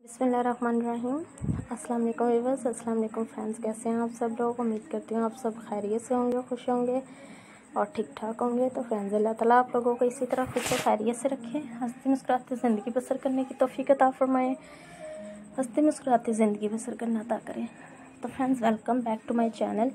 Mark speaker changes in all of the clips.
Speaker 1: बिस्मिल्लाहिर्रहमानिर्रहीम। अस्सलाम वालेकुम व्यूअर्स, अस्सलाम वालेकुम फ्रेंड्स। कैसे हैं आप सब लोग? उम्मीद करती हूँ आप सब खैरियत से होंगे, खुश होंगे और ठीक ठाक होंगे। तो फ्रेंड्स, अल्लाह ताला आप लोगों को इसी तरह खुश और खैरियत से रखे, हंसती मुस्कुराती ज़िंदगी बसर करने की तौफीक अता फरमाए, हंसती मुस्कुराती ज़िंदगी बसर करना अता करें। तो friends, welcome back to my channel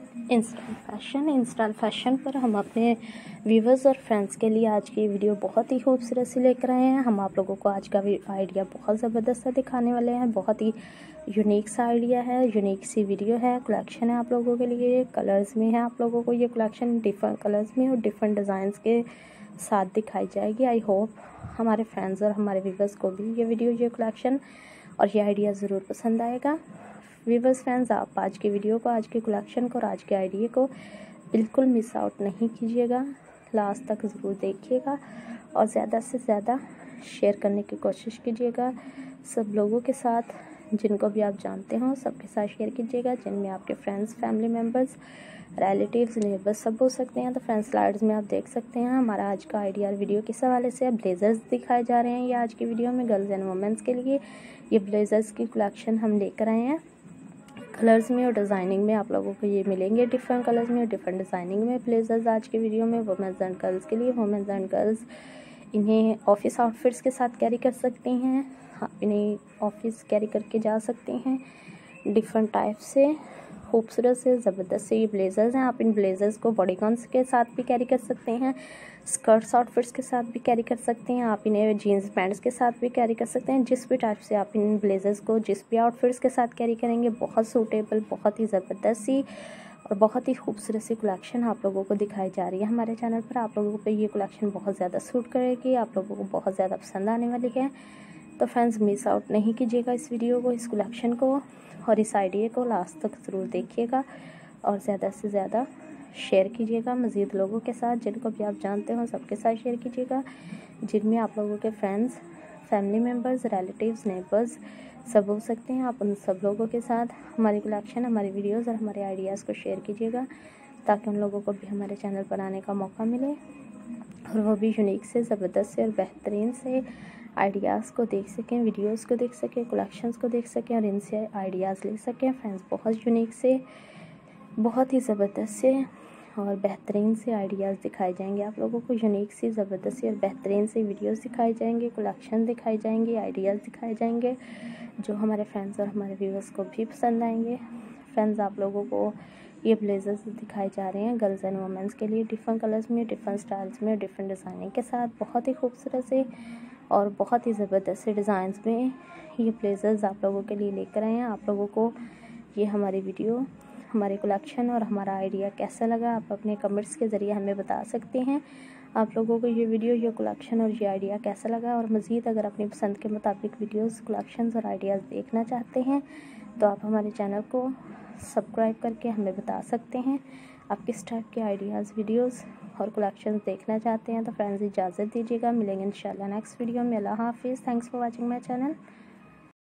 Speaker 1: in style fashion पर हम अपने व्यूवर्स और फ्रेंड्स के लिए आज की वीडियो बहुत ही खूबसूरत सी लेकर आए हैं। हम आप लोगों को आज का आइडिया बहुत ज़बरदस्त सा दिखाने वाले हैं। बहुत ही यूनिक सा आइडिया है, यूनिक सी वीडियो है, कलेक्शन है आप लोगों के लिए। कलर्स में है आप लोगों को ये कलेक्शन, डिफरेंट कलर्स में और डिफरेंट डिज़ाइंस के साथ दिखाई जाएगी। आई होप हमारे फ्रेंड्स और हमारे व्यूवर्स को भी ये वीडियो, ये कलेक्शन और ये आइडिया ज़रूर पसंद आएगा। व्यूवर्स फ्रेंड्स, आप आज की वीडियो को, आज के कलेक्शन को और आज के आइडिया को बिल्कुल मिस आउट नहीं कीजिएगा, लास्ट तक ज़रूर देखिएगा और ज़्यादा से ज़्यादा शेयर करने की कोशिश कीजिएगा सब लोगों के साथ, जिनको भी आप जानते हो सबके साथ शेयर कीजिएगा, जिनमें आपके friends, family members, relatives, neighbours सब हो सकते हैं। तो फ्रेंड्स, स्लाइड्स में आप देख सकते हैं हमारा आज का आइडिया और वीडियो किस हवाले से है। ब्लेजर्स दिखाए जा रहे हैं ये आज की वीडियो में गर्ल्स एंड वुमेंस के लिए। ये ब्लेजर्स की कलेक्शन हम लेकर आए हैं। कलर्स में और डिज़ाइनिंग में आप लोगों को ये मिलेंगे, डिफरेंट कलर्स में और डिफरेंट डिज़ाइनिंग में ब्लेजर्स आज के वीडियो में वुमेंस एंड गर्ल्स के लिए। वुमेंस एंड गर्ल्स इन्हें ऑफिस आउटफिट्स के साथ कैरी कर सकती हैं, इन्हें ऑफिस कैरी करके जा सकते हैं। डिफरेंट टाइप से खूबसूरत से ज़बरदस्त से ये ब्लेजर्स हैं। आप इन ब्लेजर्स को बॉडीकॉन्स के साथ भी कैरी कर सकते हैं, स्कर्ट्स आउटफिट्स के साथ भी कैरी कर सकते हैं, आप इन्हें जीन्स पैंट्स के साथ भी कैरी कर सकते हैं। जिस भी टाइप से आप इन ब्लेजर्स को जिस भी आउटफिट्स के साथ कैरी करेंगे, बहुत सूटेबल, बहुत ही ज़बरदस्त सी और बहुत ही खूबसूरत सी कलेक्शन आप लोगों को दिखाई जा रही है हमारे चैनल पर। आप लोगों पे ये कलेक्शन बहुत ज़्यादा सूट करेगी, आप लोगों को बहुत ज़्यादा पसंद आने वाली है। तो फ्रेंड्स, मिस आउट नहीं कीजिएगा इस वीडियो को, इस कलेक्शन को और इस आइडिया को लास्ट तक ज़रूर देखिएगा और ज़्यादा से ज़्यादा शेयर कीजिएगा मज़ीद लोगों के साथ, जिनको भी आप जानते हो सबके साथ शेयर कीजिएगा, जिनमें आप लोगों के friends, family members, relatives, neighbours सब हो सकते हैं। आप उन सब लोगों के साथ हमारी कलेक्शन, हमारी वीडियोज़ और हमारे आइडियाज़ को शेयर कीजिएगा, ताकि उन लोगों को भी हमारे चैनल पर आने का मौका मिले और वो भी यूनिक से, ज़बरदस्त से और बेहतरीन से आइडियाज़ को देख सकें, वीडियोज़ को देख सकें, कलेक्शंस को देख सकें और इनसे आइडियाज़ ले सकें। फ्रेंड्स, बहुत यूनिक से, बहुत ही ज़बरदस्त से और बेहतरीन से आइडियाज़ दिखाए जाएंगे आप लोगों को। यूनिक सी, ज़बरदस्त सी और बेहतरीन से वीडियोज़ दिखाई जाएंगे, कलेक्शन दिखाई जाएंगे, आइडियाज़ दिखाए जाएंगे, जो हमारे फ्रेंड्स और हमारे व्यूअर्स को भी पसंद आएंगे। फ्रेंड्स, आप लोगों को ये ब्लेजर्स दिखाए जा रहे हैं गर्ल्स एंड वुमेंस के लिए, डिफरेंट कलर्स में, डिफरेंट स्टाइल्स में, डिफरेंट डिज़ाइनिंग के साथ, बहुत ही खूबसूरत से और बहुत ही ज़बरदस्त से डिज़ाइंस में ये ब्लेजर्स आप लोगों के लिए लेकर आए हैं। आप लोगों को ये हमारी वीडियो, हमारे कलेक्शन और हमारा आइडिया कैसा लगा, आप अपने कमेंट्स के ज़रिए हमें बता सकते हैं। आप लोगों को ये वीडियो, ये कलेक्शन और ये आइडिया कैसा लगा, और मज़ीद अगर अपनी पसंद के मुताबिक वीडियोस, कलेक्शंस और आइडियाज़ देखना चाहते हैं तो आप हमारे चैनल को सब्सक्राइब करके हमें बता सकते हैं आप किस टाइप के आइडियाज़, वीडियोस और कलेक्शंस देखना चाहते हैं। तो फ्रेंड्स, इजाज़त दीजिएगा, मिलेंगे इंशाल्लाह नेक्स्ट वीडियो में। अल्लाह हाफिज़। Thanks for watching my channel.